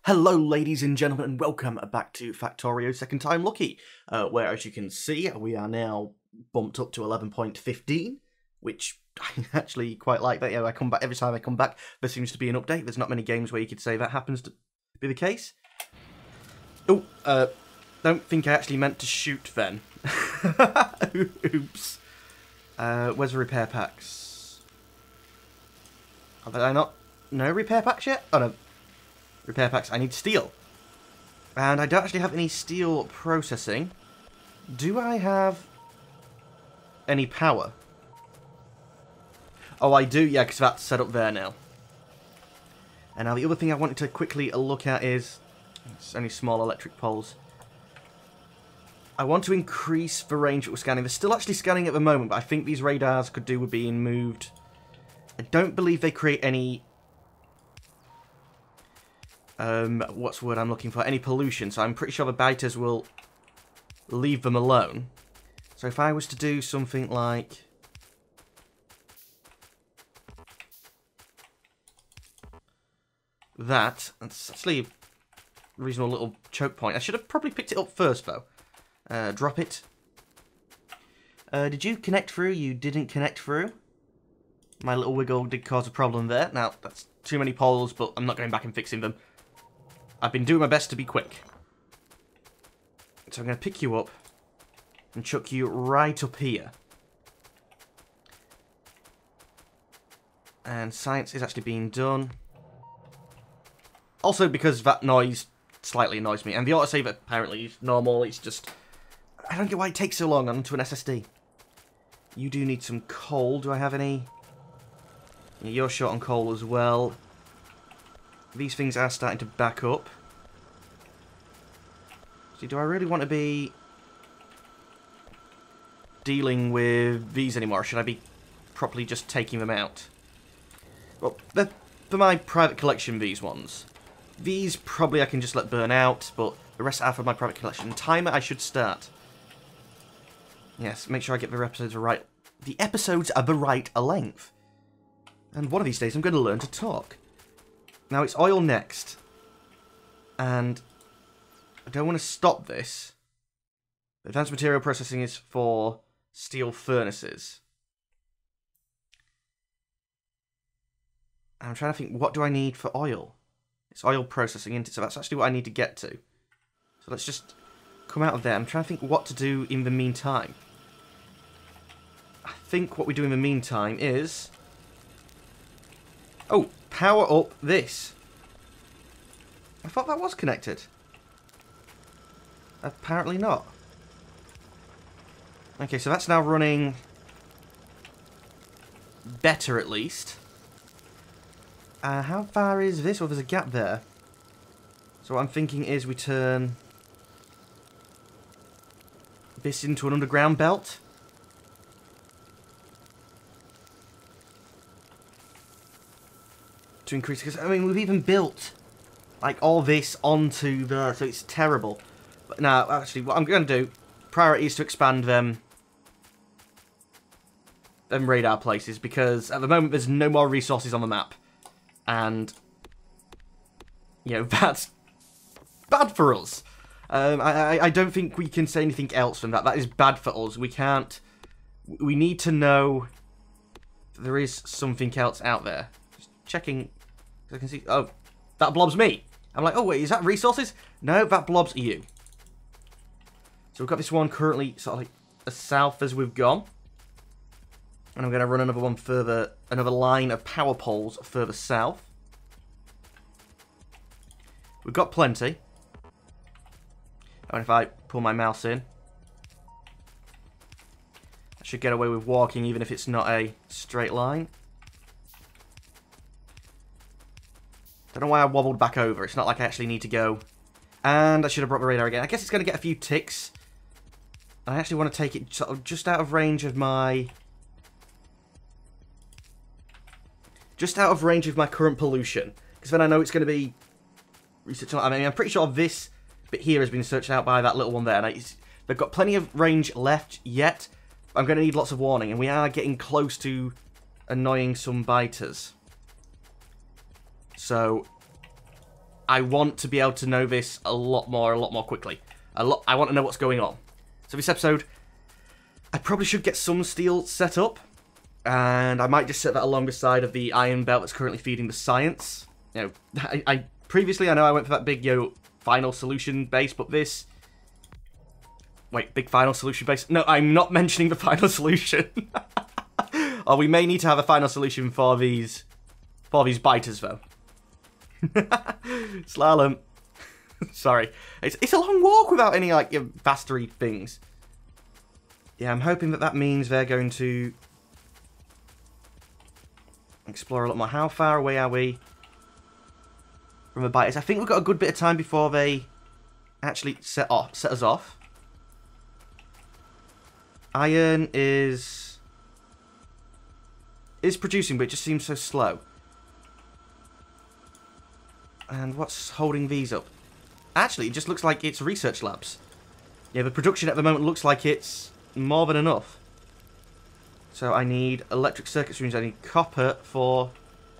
Hello ladies and gentlemen and welcome back to Factorio Second Time Lucky, where as you can see we are now bumped up to 11.15, which I actually quite like that. I come back, every time I come back there seems to be an update. There's not many games where you could say that happens to be the case. Oh, don't think I actually meant to shoot then. Oops. Where's the repair packs? Are there not? No repair packs yet? Oh no. Repair packs. I need steel. And I don't actually have any steel processing. Do I have any power? Oh, I do, yeah, because that's set up there now. And now the other thing I wanted to quickly look at is... It's only small electric poles. I want to increase the range that we're scanning. They're still actually scanning at the moment, but I think these radars could do with being moved. I don't believe they create any... what's the word I'm looking for? Any pollution, so I'm pretty sure the biters will leave them alone. So if I was to do something like... that's actually a reasonable little choke point. I should have probably picked it up first, though. Drop it. Did you connect through? You didn't connect through. My little wiggle did cause a problem there. Now, that's too many poles, but I'm not going back and fixing them. I've been doing my best to be quick. So I'm going to pick you up and chuck you right up here. And science is actually being done. Also because that noise slightly annoys me. And the autosave apparently is normal. It's just... I don't get why it takes so long onto an SSD. You do need some coal. Do I have any? Yeah, you're short on coal as well. These things are starting to back up. See, do I really want to be dealing with these anymore? Or should I be properly just taking them out? Well, they're for my private collection, these ones. These probably I can just let burn out, but the rest are for my private collection. Timer I should start. Yes, make sure I get the episodes right. The episodes are the right length. And one of these days I'm going to learn to talk. Now, it's oil next, and I don't want to stop this. Advanced material processing is for steel furnaces. And I'm trying to think, what do I need for oil? It's oil processing, isn't it? So that's actually what I need to get to. So let's just come out of there. I'm trying to think what to do in the meantime. I think what we do in the meantime is... oh, power up this. I thought that was connected. Apparently not. Okay, so that's now running better at least. How far is this? Oh, there's a gap there. So what I'm thinking is we turn this into an underground belt. To increase, because I mean we've even built like all this onto there, so it's terrible. But now actually what I'm going to do, priority is to expand them radar places, because at the moment there's no more resources on the map, and you know that's bad for us. I don't think we can say anything else from that. That is bad for us. We can't. We need to know that there is something else out there. Just checking. I can see. Oh, that blob's me. I'm like, oh wait, is that resources? No, that blob's you. So we've got this one currently sort of like as south as we've gone. And I'm going to run another one further, another line of power poles further south. We've got plenty. And if I pull my mouse in, I should get away with walking even if it's not a straight line. Don't know why I wobbled back over. It's not like I actually need to go. And I should have brought the radar again. I guess it's going to get a few ticks. I actually want to take it sort of just out of range of my... just out of range of my current pollution. Because then I know it's going to be... researching. I mean, I'm pretty sure this bit here has been searched out by that little one there. And they've got plenty of range left yet. I'm going to need lots of warning. And we are getting close to annoying some biters. So I want to be able to know this a lot more quickly. I want to know what's going on. So this episode, I probably should get some steel set up. And I might just set that along the side of the iron belt that's currently feeding the science. You know, previously I know I went for that big, final solution base, but this... Wait, big final solution base? No, I'm not mentioning the final solution. Oh, we may need to have a final solution for these biters, though. Slalom. Sorry. It's a long walk without any, like, vastery things. Yeah, I'm hoping that means they're going to explore a lot more. How far away are we from the biters? I think we've got a good bit of time before they actually set us off. Iron is producing, but it just seems so slow. And what's holding these up? Actually, it just looks like it's research labs. Yeah, the production at the moment looks like it's more than enough. So I need electric circuit streams. I need copper for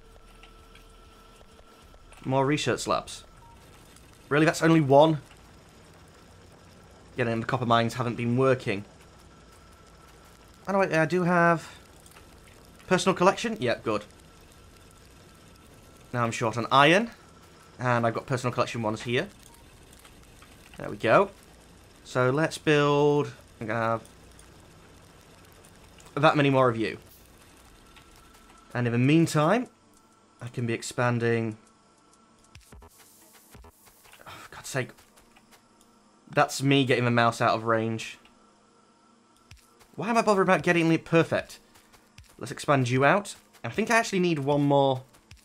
more research labs. Really, that's only one? Yeah, then the copper mines haven't been working. Oh, no, wait, I do have personal collection. Yeah, good. Now I'm short on iron. And I've got personal collection ones here. There we go. So let's build... I'm going to have that many more of you. And in the meantime, I can be expanding... Oh, for God's sake. That's me getting the mouse out of range. Why am I bothered about getting it perfect? Let's expand you out. I think I actually need one more...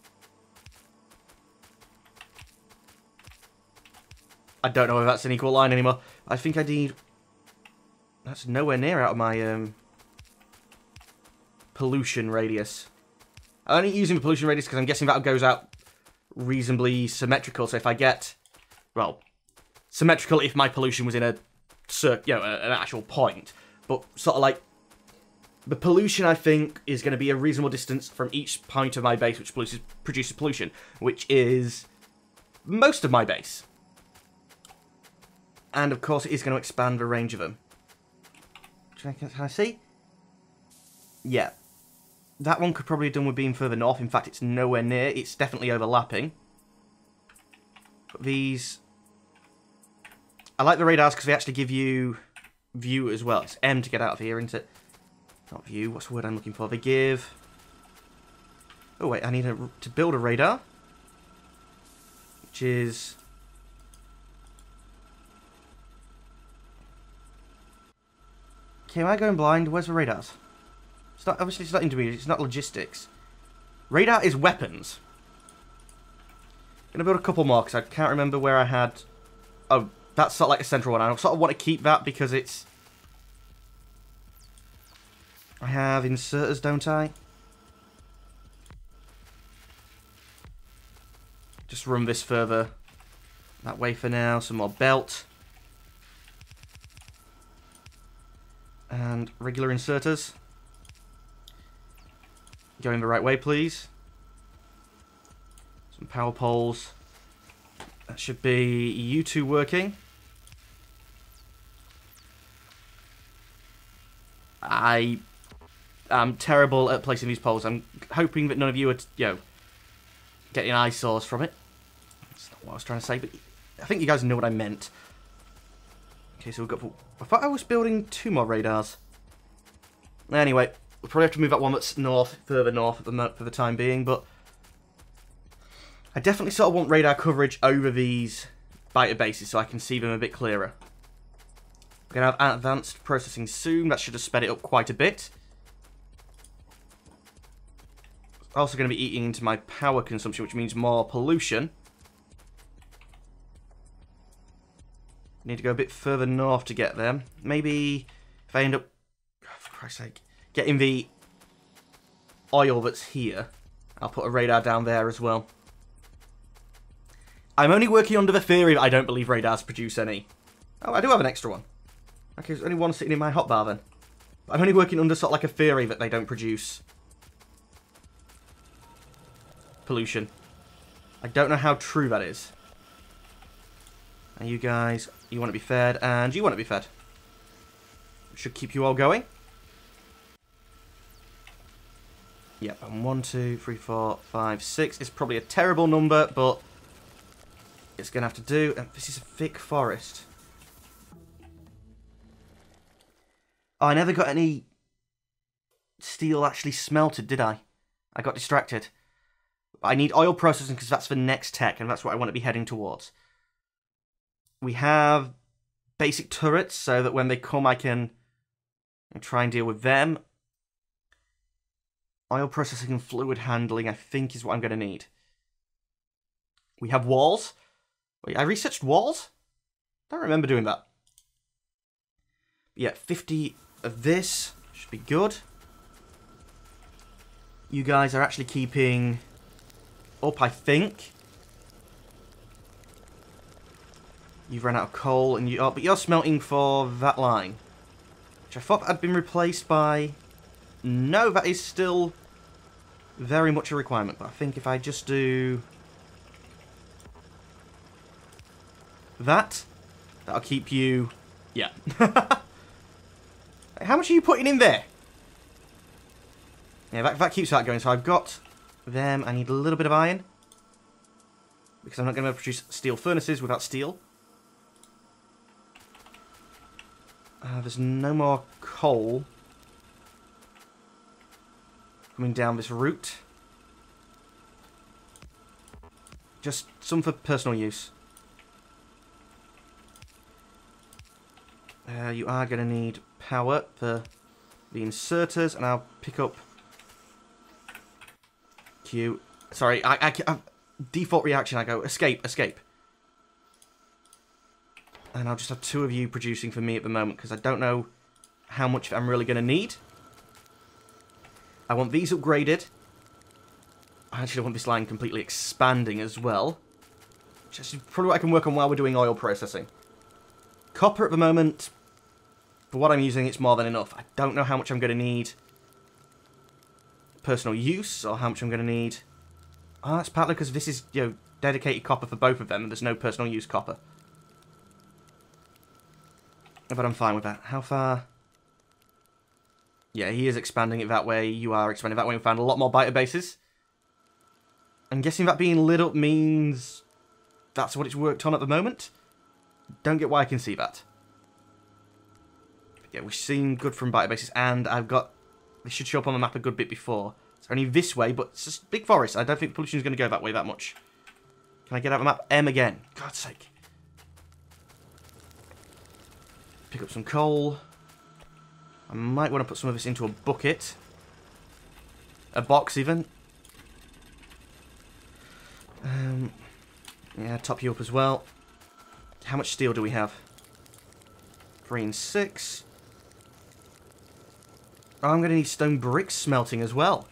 I don't know if that's an equal line anymore. I think I need... That's nowhere near out of my pollution radius. I'm only using the pollution radius because I'm guessing that goes out reasonably symmetrical. So if I get... Well, symmetrical if my pollution was in a... an actual point. But sort of like... The pollution, I think, is going to be a reasonable distance from each point of my base which produces pollution. Which is... most of my base. And, of course, it is going to expand the range of them. Can I see? Yeah. That one could probably have done with being further north. In fact, it's nowhere near. It's definitely overlapping. But these... I like the radars because they actually give you view as well. It's M to get out of here, isn't it? Not view. What's the word I'm looking for? They give... Oh, wait. I need to build a radar. Which is... Okay, am I going blind? Where's the radars? It's not, obviously it's not intermediate, it's not logistics. Radar is weapons. I'm gonna build a couple more, because I can't remember where I had... Oh, that's sort of like a central one. I sort of want to keep that, because it's... I have inserters, don't I? Just run this further that way for now. Some more belt. And regular inserters. Going the right way, please. Some power poles. That should be you two working. I am terrible at placing these poles. I'm hoping that none of you are, getting eyesores from it. That's not what I was trying to say, but I think you guys know what I meant. Okay, so we've got... I thought I was building 2 more radars. Anyway, we'll probably have to move that one that's north, further north for the time being, but... I definitely sort of want radar coverage over these biter bases so I can see them a bit clearer. We're going to have advanced processing soon. That should have sped it up quite a bit. Also going to be eating into my power consumption, which means more pollution. Need to go a bit further north to get them. Maybe if I end up, for Christ's sake, getting the oil that's here, I'll put a radar down there as well. I'm only working under the theory that I don't believe radars produce any. Oh, I do have an extra one. Okay, there's only one sitting in my hotbar then. I'm only working under sort of like a theory that they don't produce pollution. I don't know how true that is. And you guys, you want to be fed, and you want to be fed. Should keep you all going. Yep, and 1, 2, 3, 4, 5, 6 is probably a terrible number, but it's going to have to do. And this is a thick forest. Oh, I never got any steel actually smelted, did I? I got distracted. I need oil processing because that's the next tech, and that's what I want to be heading towards. We have basic turrets so that when they come I can try and deal with them. Oil processing and fluid handling I think is what I'm going to need. We have walls. Wait, I researched walls? I don't remember doing that. Yeah, 50 of this should be good. You guys are actually keeping up, I think. You've run out of coal, and but you're smelting for that line, which I thought had been replaced by. No, that is still very much a requirement. But I think if I just do that, that'll keep you. Yeah. How much are you putting in there? Yeah, that keeps that going. So I've got them. I need a little bit of iron because I'm not going to produce steel furnaces without steel. There's no more coal coming down this route. Just some for personal use. You are going to need power for the inserters, and I'll pick up Q. Sorry, I default reaction. I go escape, escape. And I'll just have 2 of you producing for me at the moment, because I don't know how much I'm really going to need. I want these upgraded. I actually want this line completely expanding as well. Which is probably what I can work on while we're doing oil processing. Copper at the moment, for what I'm using, it's more than enough. I don't know how much I'm going to need personal use, or how much I'm going to need. Oh, that's partly because this is, dedicated copper for both of them, and there's no personal use copper. But I'm fine with that. How far? Yeah, he is expanding it that way. You are expanding that way. We found a lot more biter bases. I'm guessing that being lit up means that's what it's worked on at the moment. Don't get why I can see that. But yeah, we've seen good from biter bases, and I've got. This should show up on the map a good bit before. It's only this way, but it's just big forest. I don't think pollution is going to go that way that much. Can I get out of the map? M again. God's sake. Pick up some coal. I might want to put some of this into a bucket. A box, even. Yeah, top you up as well. How much steel do we have? 3 and 6. Oh, I'm going to need stone bricks smelting as well.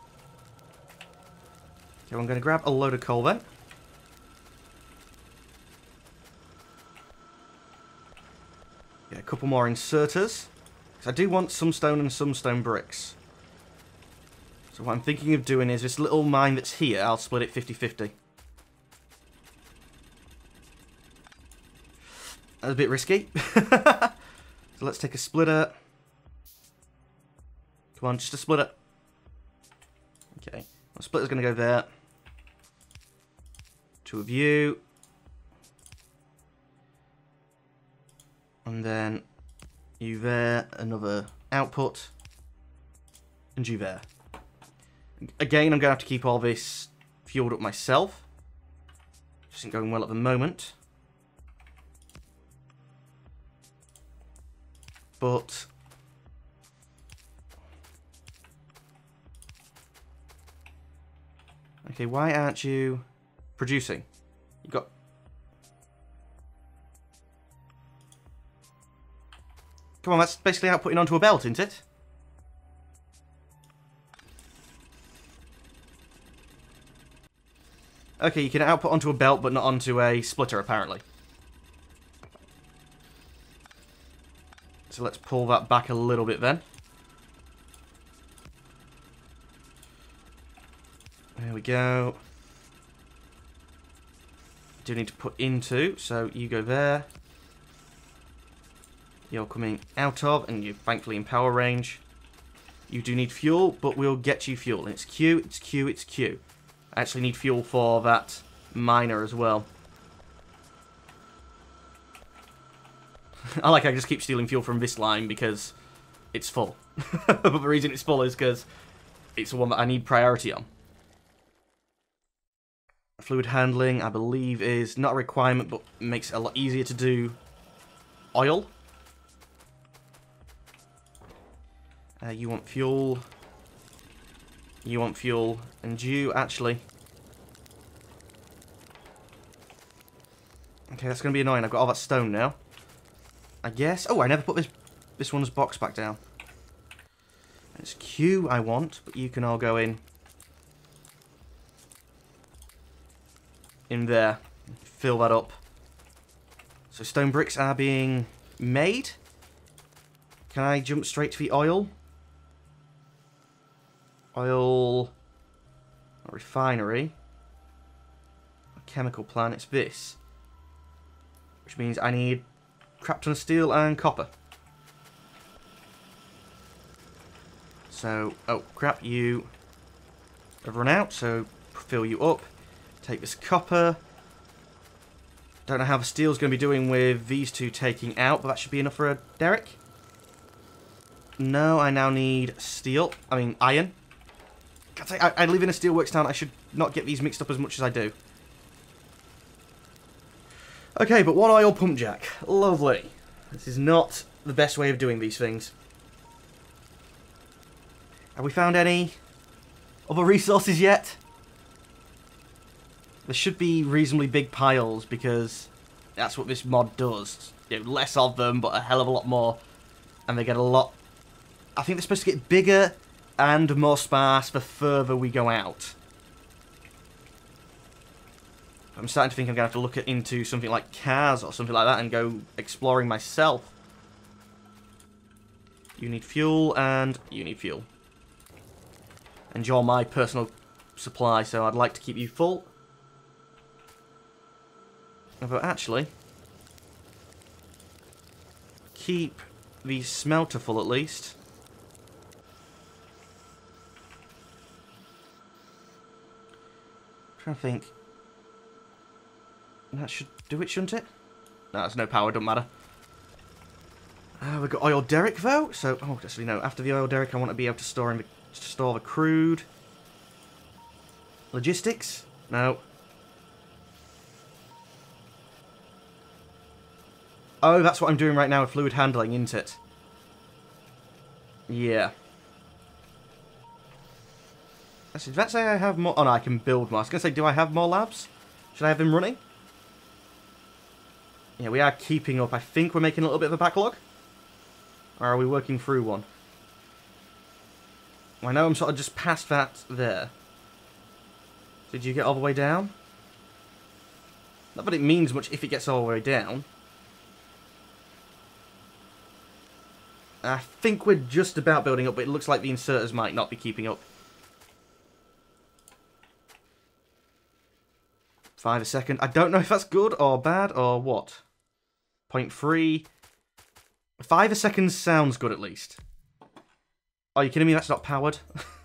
Okay, I'm going to grab a load of coal then. Yeah, a couple more inserters. Because I do want some stone and some stone bricks. So what I'm thinking of doing is this little mine that's here, I'll split it 50-50. That's a bit risky. So let's take a splitter. Come on, just a splitter. Okay, my splitter's going to go there. 2 of you. And then you there, another output. And you there. Again, I'm going to have to keep all this fueled up myself. Just isn't going well at the moment. But okay, why aren't you producing? You've got. Come on, that's basically outputting onto a belt, isn't it? Okay, you can output onto a belt, but not onto a splitter, apparently. So let's pull that back a little bit then. There we go. do need to put into, so you go there. You're coming out of, and you're thankfully in power range. You do need fuel, but we'll get you fuel. And it's Q, it's Q, it's Q. I actually need fuel for that miner as well. I just keep stealing fuel from this line because it's full. But the reason it's full is because it's the one that I need priority on. Fluid handling, I believe, is not a requirement, but makes it a lot easier to do oil. You want fuel. You want fuel. And you, actually. Okay, that's going to be annoying. I've got all that stone now. I guess. Oh, I never put this one's box back down. It's Q I want, but you can all go in there. Fill that up. So stone bricks are being made. Can I jump straight to the oil? Oil refinery. A chemical plant, it's this. Which means I need crap ton of steel and copper. So, oh crap, you have run out, so fill you up. Take this copper. Don't know how the steel's going to be doing with these two taking out, but that should be enough for a derrick. No, I now need steel. I mean, iron. I live in a steelworks town. I should not get these mixed up as much as I do. Okay, but one oil pump jack. Lovely. This is not the best way of doing these things. Have we found any other resources yet? There should be reasonably big piles because that's what this mod does. You know, less of them, but a hell of a lot more. And they get a lot... I think they're supposed to get bigger and more sparse the further we go out. I'm starting to think I'm going to have to look into something like cars or something like that and go exploring myself. You need fuel and you need fuel. And you're my personal supply, so I'd like to keep you full. But actually, keep the smelter full at least. I'm trying to think. That should do it, shouldn't it? No, there's no power, doesn't matter. We've got oil derrick though, so actually no. After the oil derrick, I want to be able to store the crude. Logistics? No. Oh, that's what I'm doing right now with fluid handling, isn't it? Yeah. Actually, did that say I have more? Oh no, I can build more. I was going to say, do I have more labs? Should I have them running? Yeah, we are keeping up. I think we're making a little bit of a backlog. Or are we working through one? Well, I know I'm sort of just past that there. Did you get all the way down? Not that it means much if it gets all the way down. I think we're just about building up, but it looks like the inserters might not be keeping up. 5 a second. I don't know if that's good or bad or what. 0.3. 5 a second sounds good at least. Are you kidding me? That's not powered.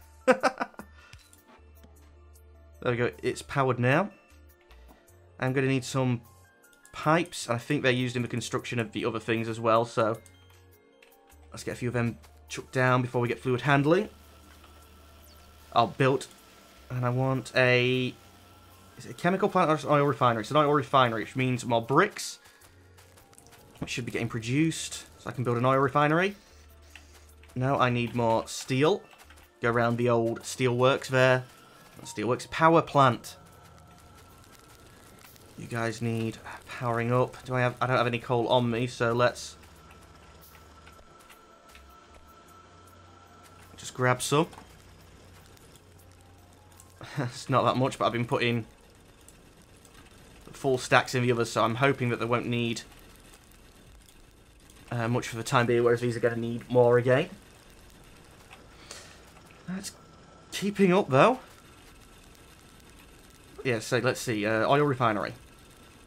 There we go. It's powered now. I'm going to need some pipes. And I think they're used in the construction of the other things as well. So let's get a few of them chucked down before we get fluid handling. I'll build. And I want a... Is it a chemical plant or an oil refinery? It's an oil refinery, which means more bricks. Which should be getting produced. So I can build an oil refinery. Now I need more steel. Go around the old steel works there. Steelworks power plant. You guys need powering up. I don't have any coal on me, so let's just grab some. It's not that much, but I've been putting full stacks in the others, so I'm hoping that they won't need much for the time being, whereas these are going to need more again. That's keeping up, though. Yeah, so let's see. Oil refinery.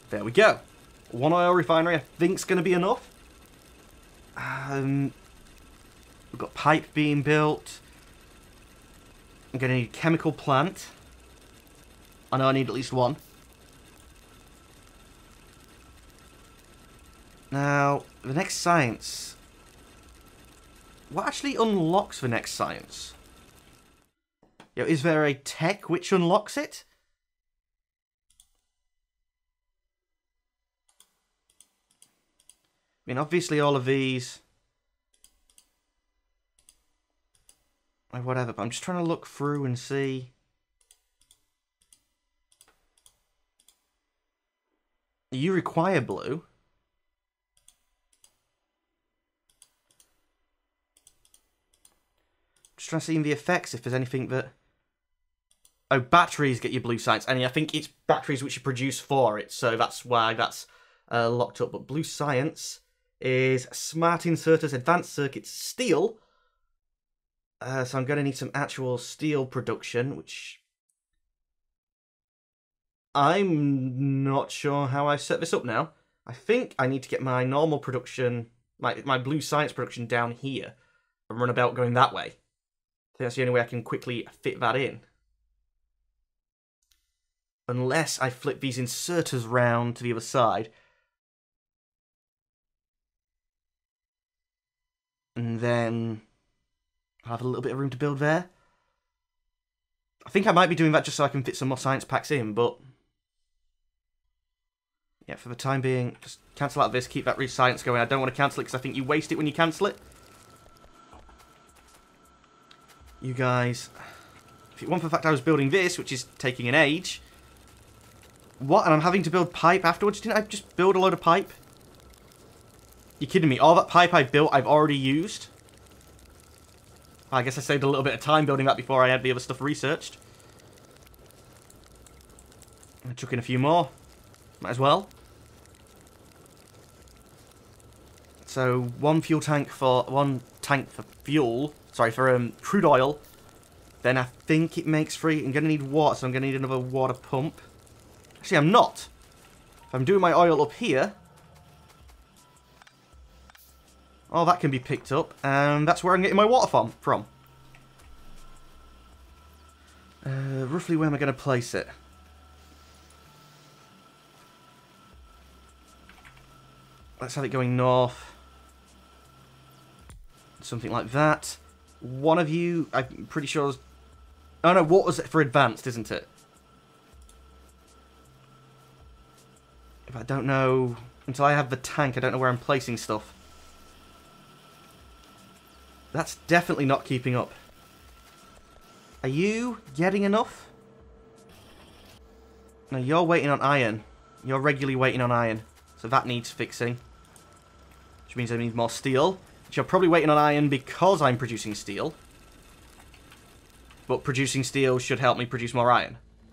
There we go. One oil refinery I think's going to be enough. We've got pipe being built. I'm going to need a chemical plant. I know I need at least one. Now, the next science. What actually unlocks the next science? You know, is there a tech which unlocks it? I mean, obviously all of these... or whatever, but I'm just trying to look through and see... You require blue. Just trying to see in the effects if there's anything that... Oh, batteries get you blue science. And I think it's batteries which you produce for it, so that's why that's locked up. But blue science is smart inserters, advanced circuits, steel. So I'm going to need some actual steel production, which... I'm not sure how I set this up now. I think I need to get my normal production, my blue science production down here, and run about going that way. I think that's the only way I can quickly fit that in. Unless I flip these inserters round to the other side. And then I'll have a little bit of room to build there. I think I might be doing that just so I can fit some more science packs in, but... yeah, for the time being, just cancel out of this, keep that science going. I don't want to cancel it because I think you waste it when you cancel it. You guys... if it weren't for the fact I was building this, which is taking an age... what? And I'm having to build pipe afterwards? Didn't I just build a load of pipe? You're kidding me. All that pipe I built, I've already used. I guess I saved a little bit of time building that before I had the other stuff researched. I chuck in a few more. Might as well. So, one tank for fuel. Sorry, for crude oil. Then I think it makes 3. I'm going to need water, so I'm going to need another water pump. Actually, I'm not. If I'm doing my oil up here... oh, that can be picked up, and that's where I'm getting my water from. Roughly where am I going to place it? Let's have it going north. Something like that. One of you, I'm pretty sure... oh no, water's for advanced, isn't it? If I don't know... until I have the tank, I don't know where I'm placing stuff. That's definitely not keeping up. Are you getting enough? No, you're waiting on iron. You're regularly waiting on iron. So that needs fixing. Which means I need more steel. Which you're probably waiting on iron because I'm producing steel. But producing steel should help me produce more iron.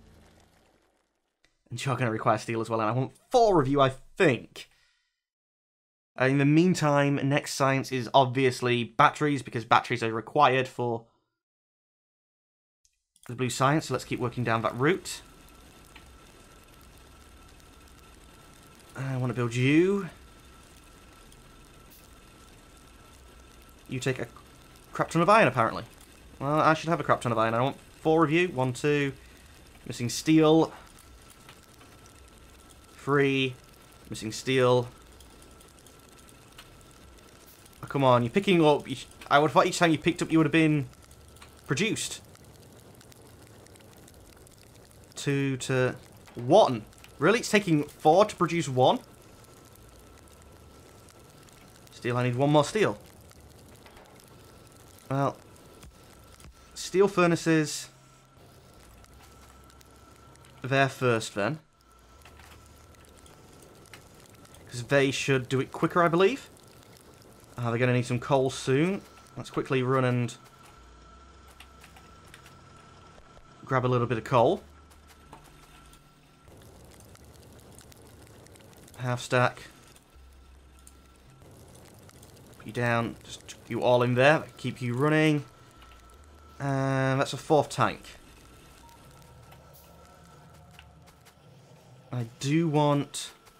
And you're going to require steel as well. And I want 4 of you, I think. In the meantime, next science is obviously batteries, because batteries are required for the blue science. So let's keep working down that route. I want to build you. You take a crap ton of iron, apparently. Well, I should have a crap ton of iron. I want 4 of you. 1, 2. Missing steel. 3. Missing steel. Oh, come on, you're picking up... I would have thought each time you picked up you would have been produced. 2 to 1. Really? It's taking 4 to produce 1? Steel, I need 1 more steel. Well, steel furnaces... there first, then. Because they should do it quicker, I believe. They're going to need some coal soon. Let's quickly run and grab a little bit of coal. Half stack. Put you down. Just chuck you all in there. Keep you running. And that's a 4th tank. I do want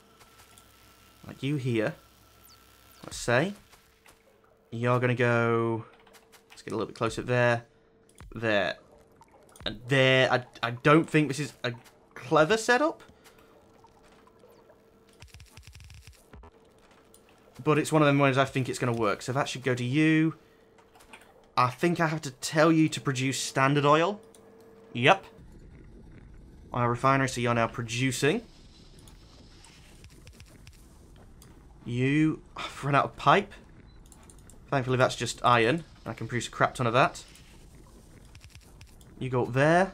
Like you here. Let's say. You're going to go... Let's get a little bit closer there. There. And there. I don't think this is a clever setup. But it's one of them ways I think it's going to work. So that should go to you. I think I have to tell you to produce Standard Oil. Yep. Our refinery, so you're now producing. I've run out of pipe. Thankfully that's just iron. I can produce a crap ton of that. You go up there.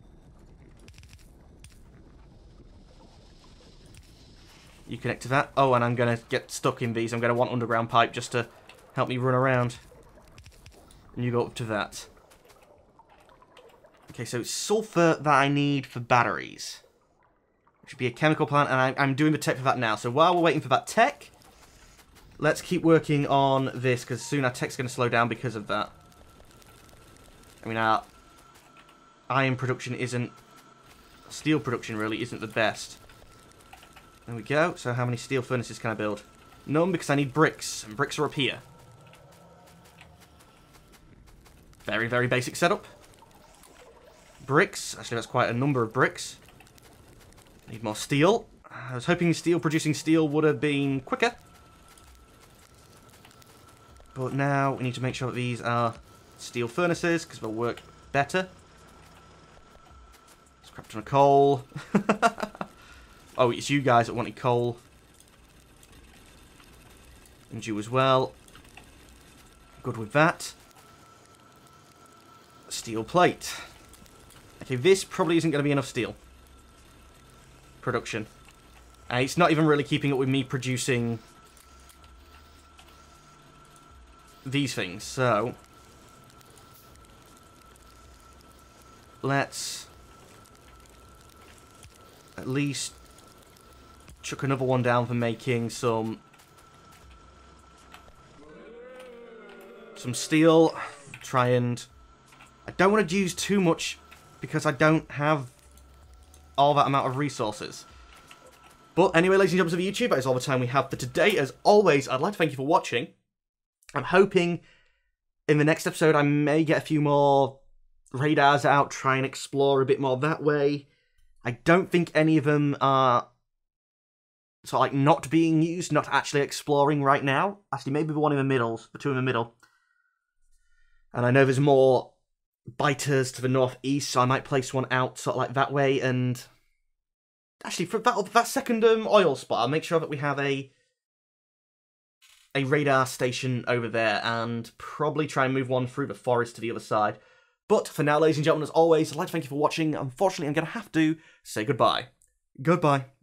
You connect to that. Oh, and I'm going to get stuck in these. I'm going to want underground pipe just to help me run around. And you go up to that. Okay, so it's sulfur that I need for batteries. It should be a chemical plant, and I'm doing the tech for that now. So while we're waiting for that tech, let's keep working on this, because soon our tech's going to slow down because of that. I mean, our iron production isn't... Steel production really isn't the best. There we go. So how many steel furnaces can I build? None, because I need bricks, and bricks are up here. Very, very basic setup. Bricks. Actually, that's quite a number of bricks. Need more steel. I was hoping producing steel would have been quicker. But now we need to make sure that these are steel furnaces, because they'll work better. Scrap ton of coal. Oh, it's you guys that wanted coal. And you as well. Good with that. Steel plate. Okay, this probably isn't going to be enough steel. Production. It's not even really keeping up with me producing these things, so let's at least chuck another one down for making some steel. Try and... I don't want to use too much because I don't have all that amount of resources. But anyway, ladies and gentlemen of YouTube, that is all the time we have for today. As always, I'd like to thank you for watching. I'm hoping in the next episode I may get a few more radars out, try and explore a bit more that way. I don't think any of them are sort of like not being used, not actually exploring right now. Actually, maybe the one in the middle, the two in the middle. And I know there's more biters to the northeast, so I might place one out sort of like that way. And actually, for that second oil spot, I'll make sure that we have a radar station over there, and probably try and move one through the forest to the other side. But for now, ladies and gentlemen, as always, I'd like to thank you for watching. Unfortunately, I'm going to have to say goodbye. Goodbye.